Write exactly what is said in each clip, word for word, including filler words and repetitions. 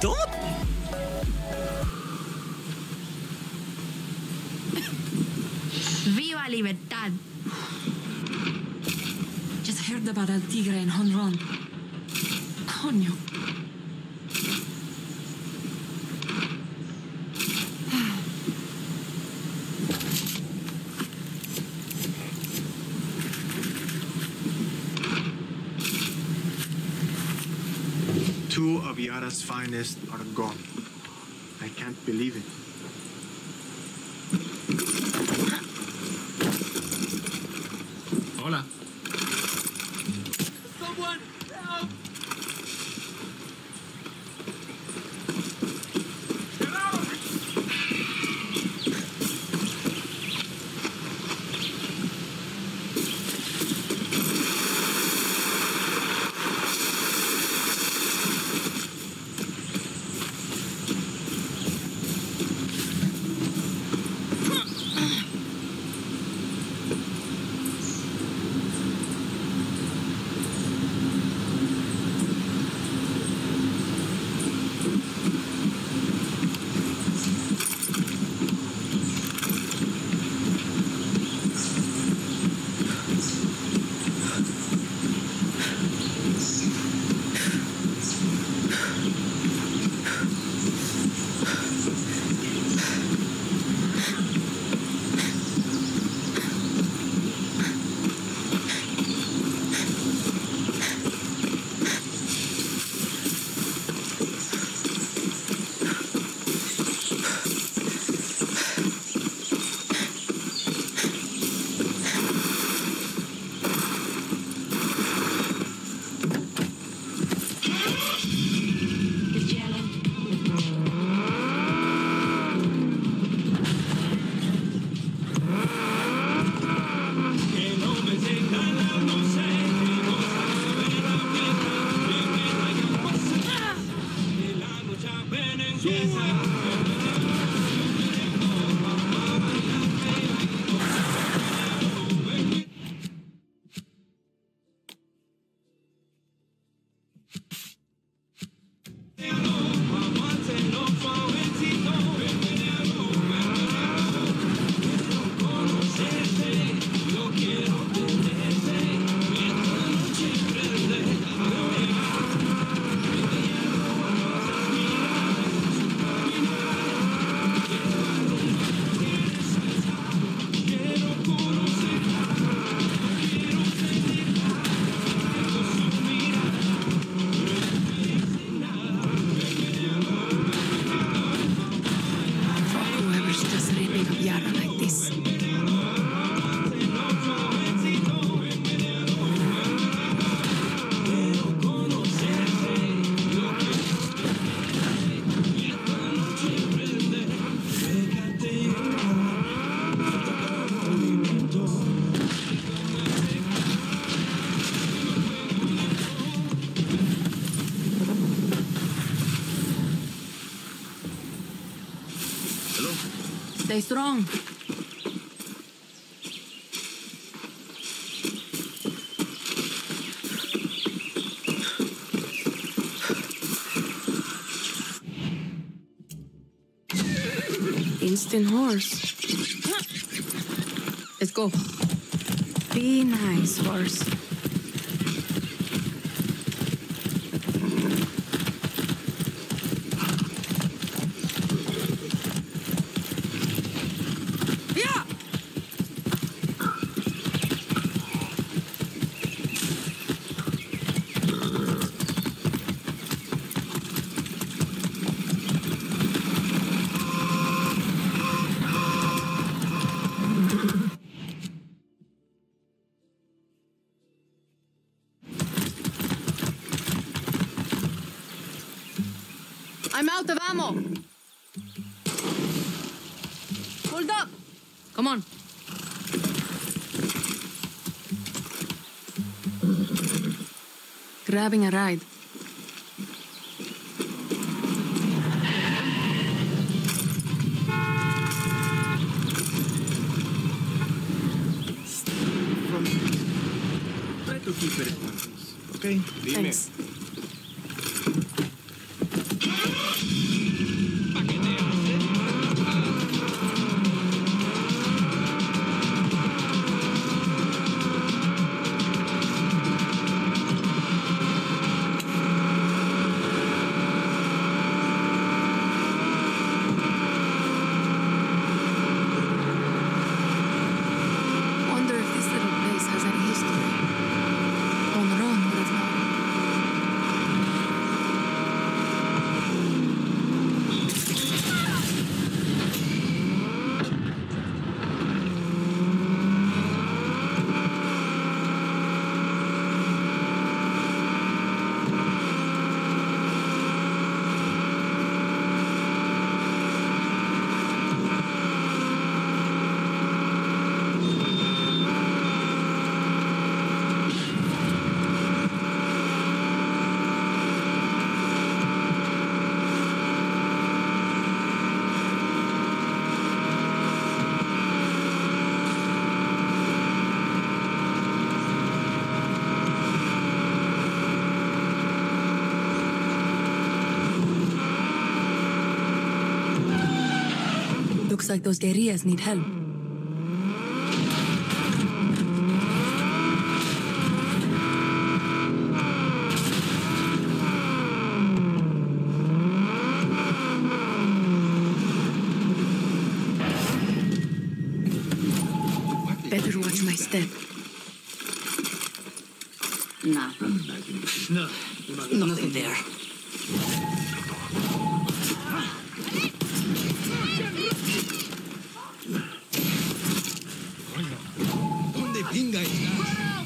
thought? Viva Libertad! Just heard about El Tigre en Honron. Coño. Two of Yara's finest are gone. I can't believe it. Hola. Someone help! Stay strong. Instant horse. Let's go. Be nice, horse. I'm out of ammo. Hold up. Come on. Grabbing a ride. Try to keep it at once, okay? Thanks. Looks like those guerrillas need help. Better watch my step. Nah. No. Nothing there. ¿Dónde pinga está?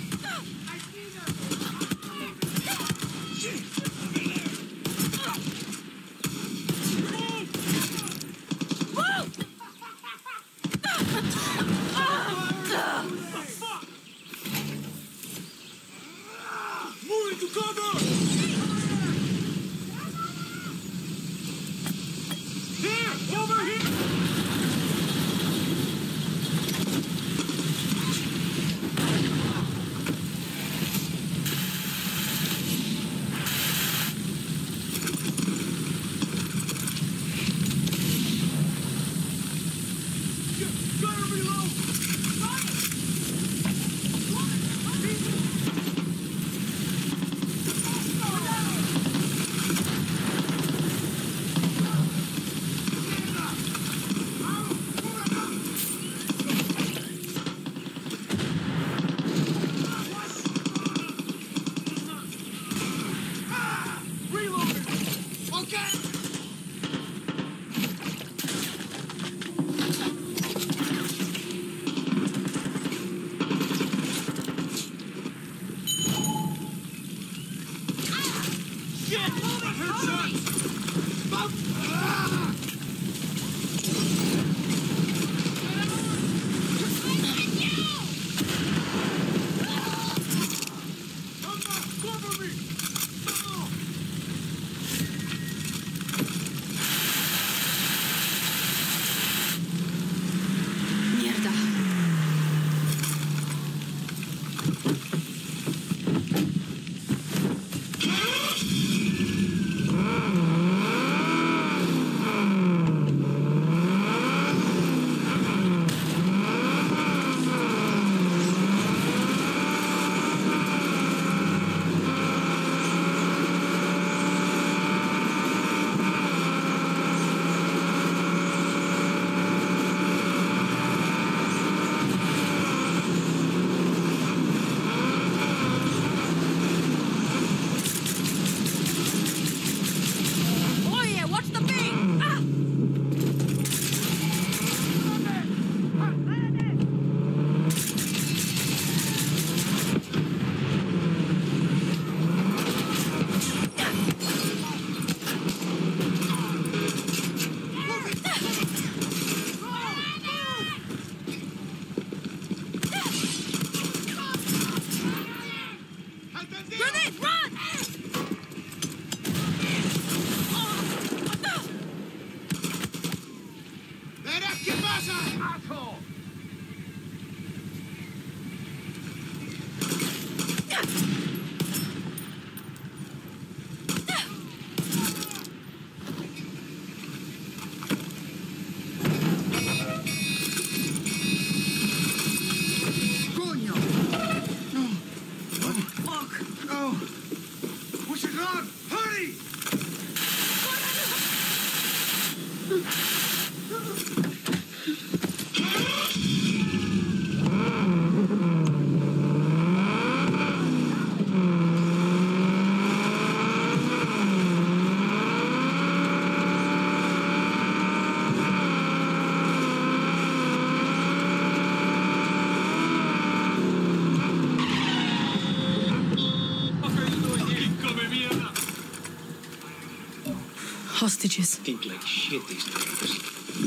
Hostages. Think like shit these days.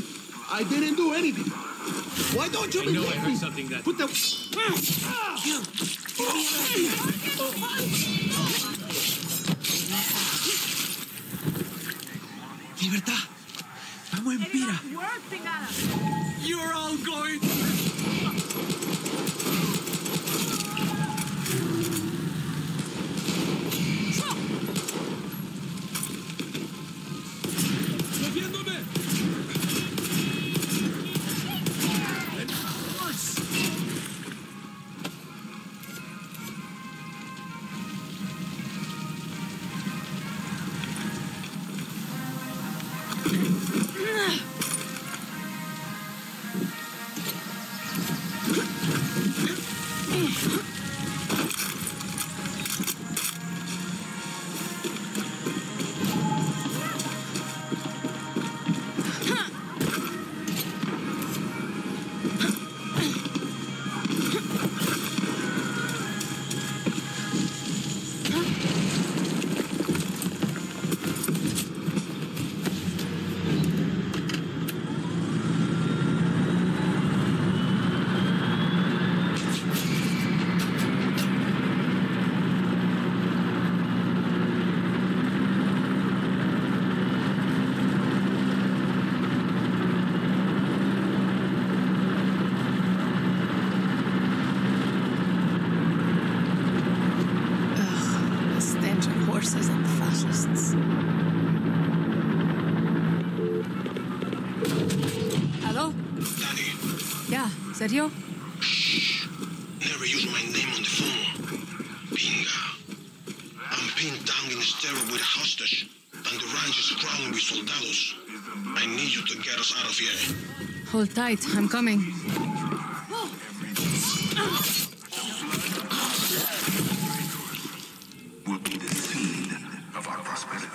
I didn't do anything. Why don't you I believe know I heard me? something that... Put the... Libertad. Vamos en pira. You're all going... ¿Serio? Shh. Never use my name on the phone. Pinga. I'm pinned down in a stairwell with a hostage, and the ranch is crawling with soldados. I need you to get us out of here. Hold tight, I'm coming. Will be the seed of our prosperity.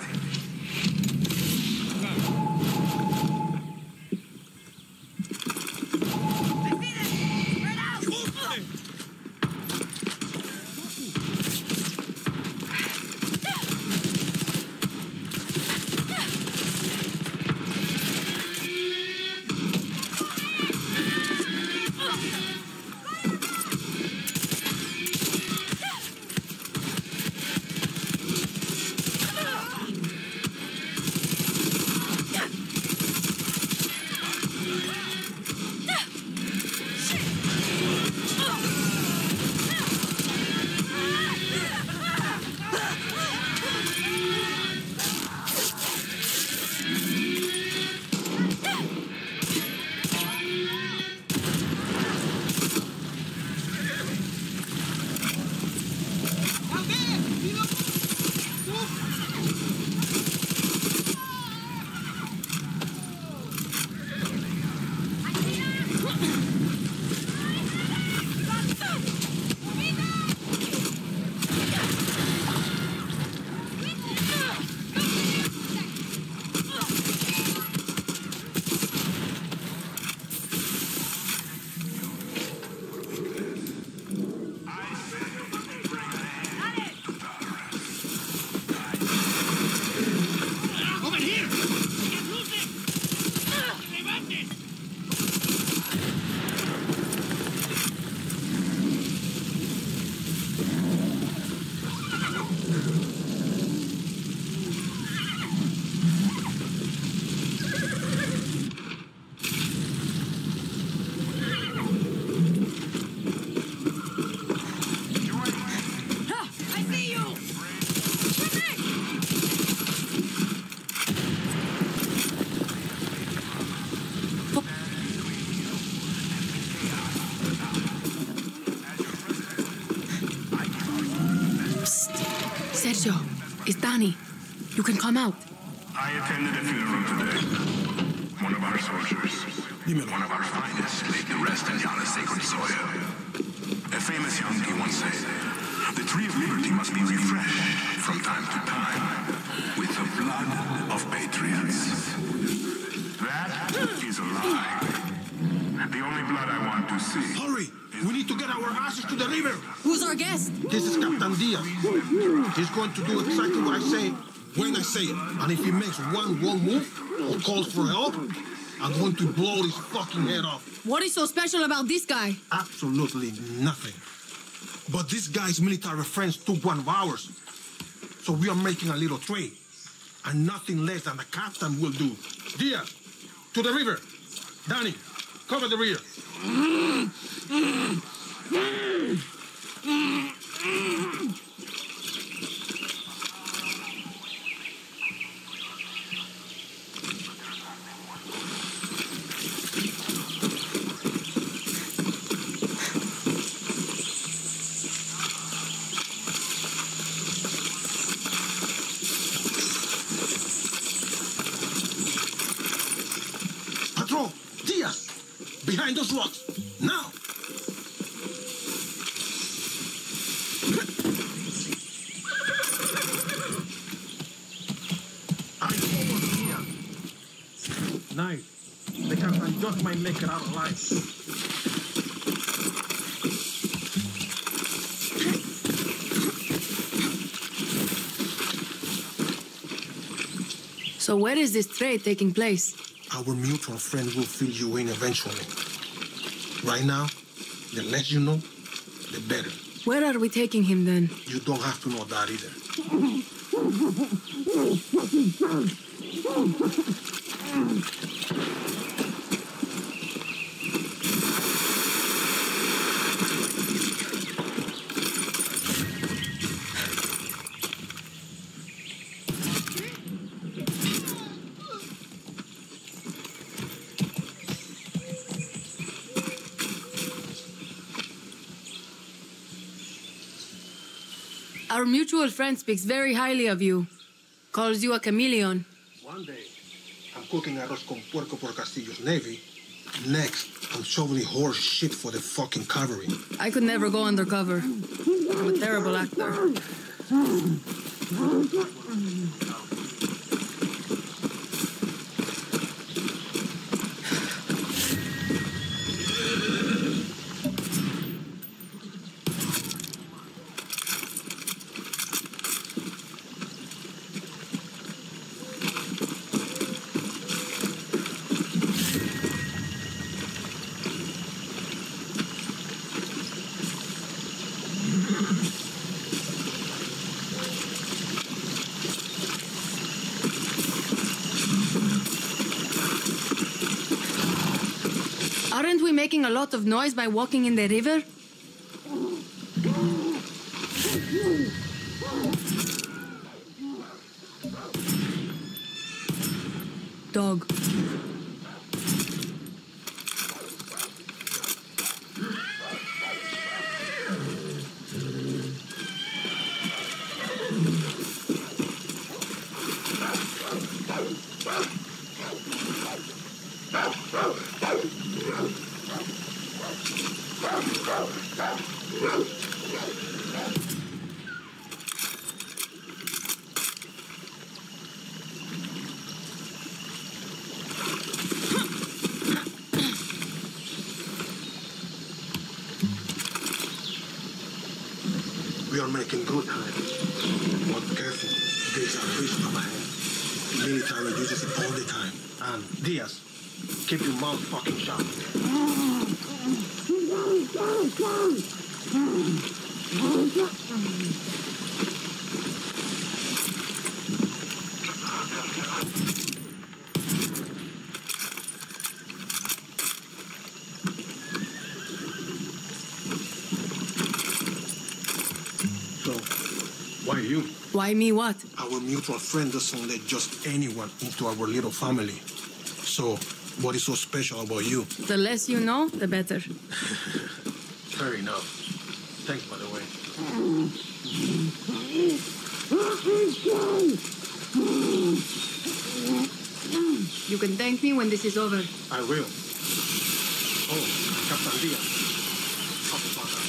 Sergio, it's Dani. You can come out. I attended a funeral today. One of our soldiers, one of our finest, laid to rest in Yara's sacred soil. A famous Yankee once said, the tree of liberty must be refreshed from time to time with the blood of patriots. That is a lie. The only blood I want to see. Hurry! We need to get our asses to the river. Who's our guest? This is Captain Diaz. He's going to do exactly what I say when I say it. And if he makes one wrong move or calls for help, I'm going to blow his fucking head off. What is so special about this guy? Absolutely nothing. But this guy's military friends took one of ours. So we are making a little trade. And nothing less than the captain will do. Diaz, to the river. Dani, cover the rear. Behind those rocks. Now. I over here. Nice. The captain just might make it out alive. So where is this trade taking place? Our mutual friend will fill you in eventually. Right now, the less you know, the better. Where are we taking him then? You don't have to know that either. Our mutual friend speaks very highly of you. Calls you a chameleon. One day, I'm cooking arroz con puerco por Castillo's navy. Next, I'm shoveling horse shit for the fucking cavalry. I could never go undercover. I'm a terrible actor. Aren't we making a lot of noise by walking in the river? Dog. We are making good time. But careful, there's a risk up ahead. Military uses it all the time. And Diaz, keep your mouth fucking shut. Why you? Why me what? Our mutual friend doesn't let just anyone into our little family. So, what is so special about you? The less you know, the better. Fair enough. Thanks, by the way. You can thank me when this is over. I will. Oh, Captain Diaz. Up the fuck up.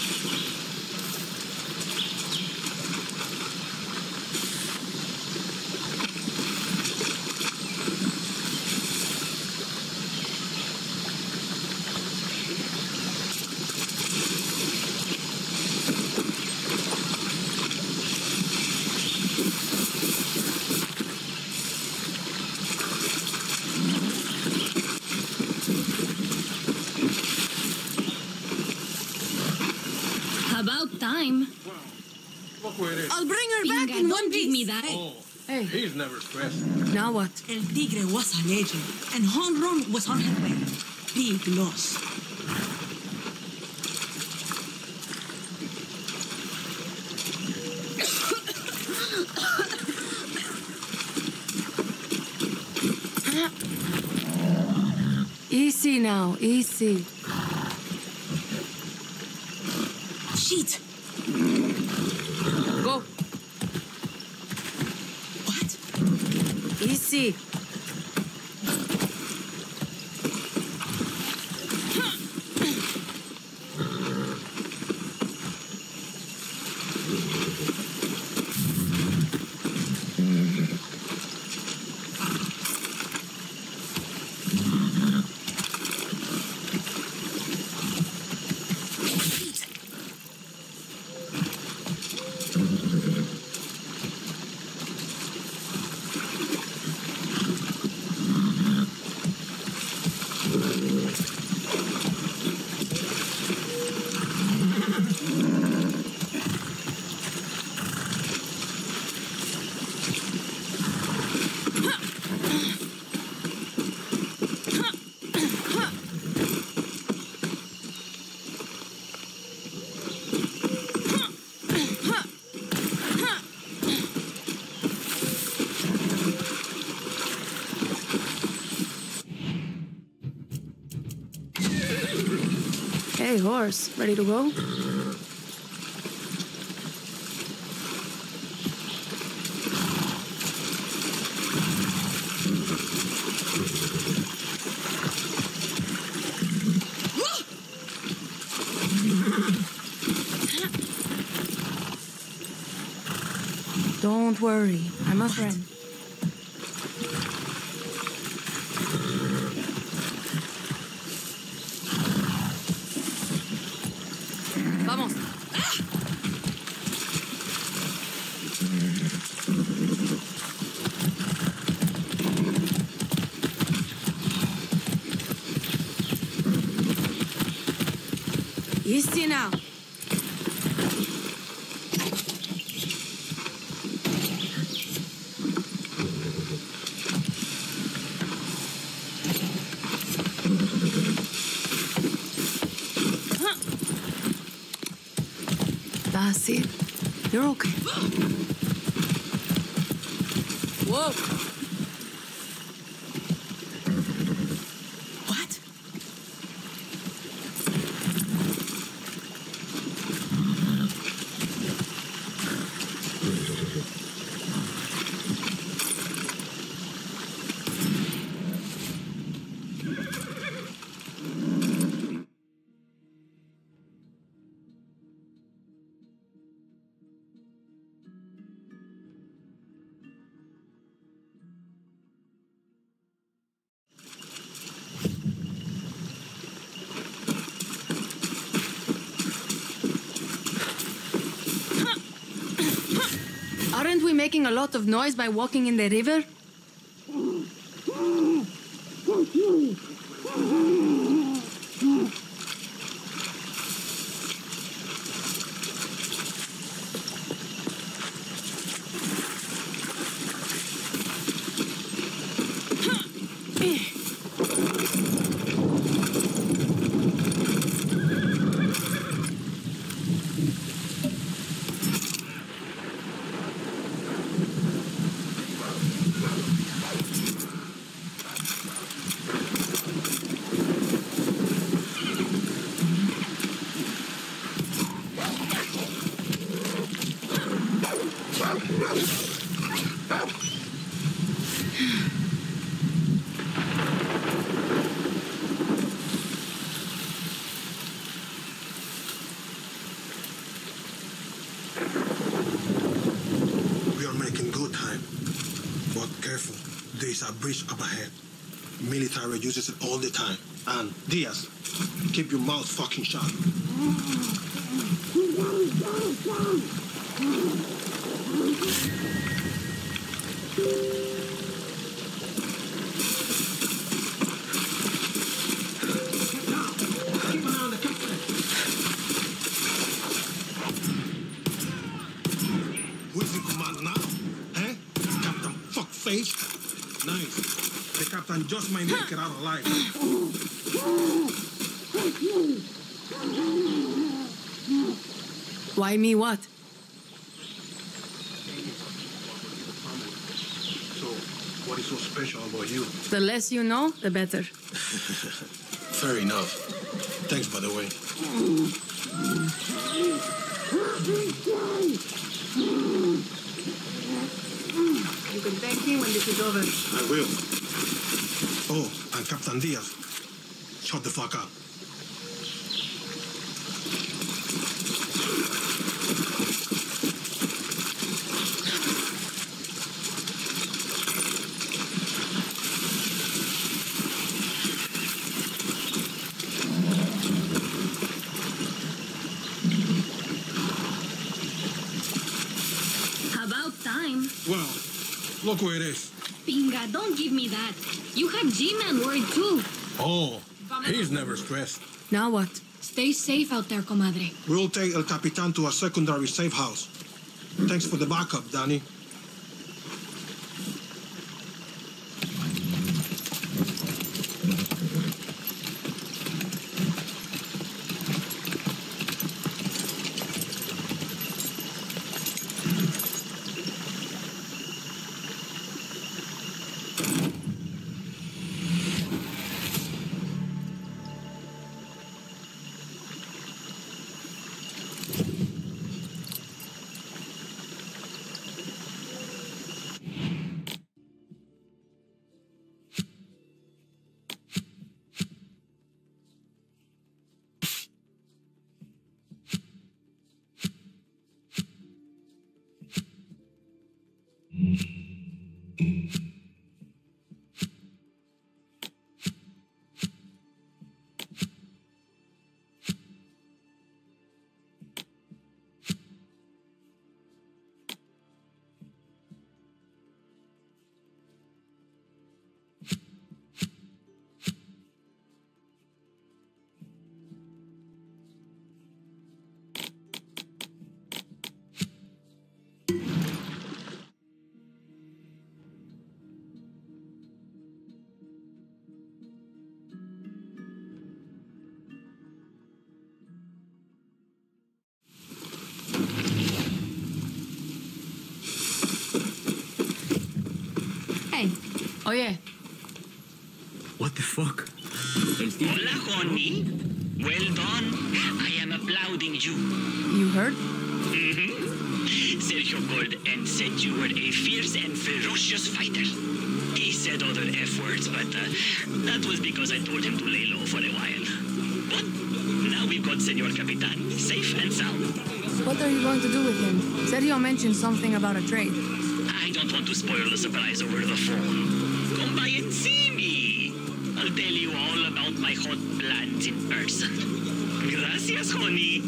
About time. Well, look where it is. I'll bring her Pinga, back in don't one give piece. me that. Oh, Hey. he's never stressed. Now what? El Tigre was a legend, and Home Run was on her way. Big loss. Easy now, easy. Shit! Go. What? Easy. Okay, horse. Ready to go? Don't worry, I'm a friend. Vamos. Easy now. That's it. You're okay. Whoa. What? Aren't we making a lot of noise by walking in the river? We are making good time. But careful, there is a bridge up ahead. Military uses it all the time. And Diaz, keep your mouth fucking shut. Keep an eye on the captain. Who is in command now? Eh? Captain Fuckface? Nice. The captain just might make it out alive. Why me what? So, what is so special about you? The less you know, the better. Fair enough. Thanks, by the way. You can thank me when this is over. I will. Oh, and Captain Diaz, shut the fuck up. About time. Well, look where it is. Pinga, don't give me that. You have G-Man worried too. Oh, he's never stressed. Now what? Stay safe out there, comadre. We'll take El Capitan to a secondary safe house. Thanks for the backup, Danny. Oye. What the fuck? Hola, honey. Well done. I am applauding you. You heard? Mm-hmm. Sergio called and said you were a fierce and ferocious fighter. He said other F words, but uh, that was because I told him to lay low for a while. But now we've got Senor Capitan, safe and sound. What are you going to do with him? Sergio mentioned something about a trade. I don't want to spoil the surprise over the phone. Come by and see me. I'll tell you all about my hot plans in person. Gracias, honey.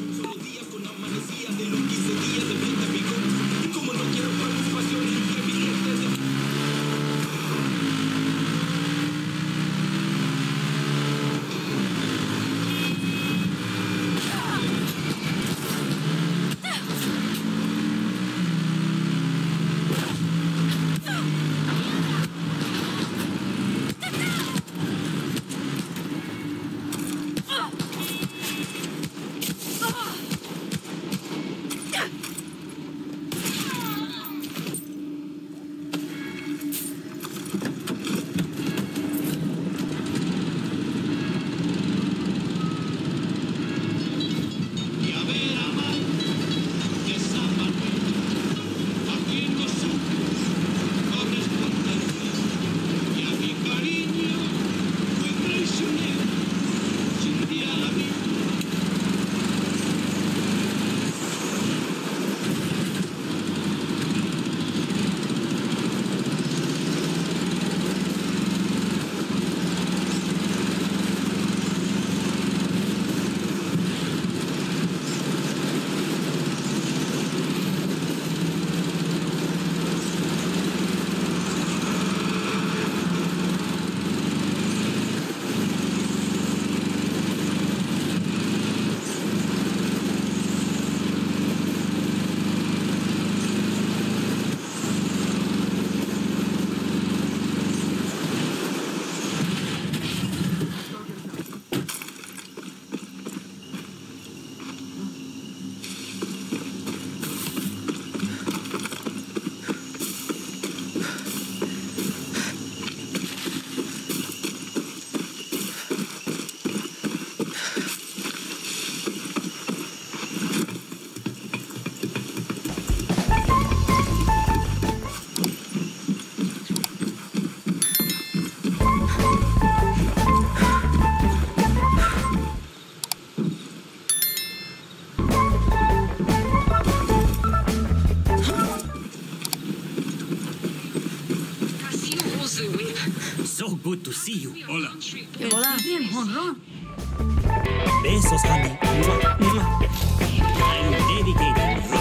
So good to see you. Hola. Hola. Bien, jonrón. Besos, honey. I'm dedicated